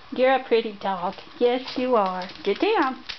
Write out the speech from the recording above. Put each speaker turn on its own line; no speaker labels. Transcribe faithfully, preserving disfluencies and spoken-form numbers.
You're a pretty dog. Yes, you are. Get down.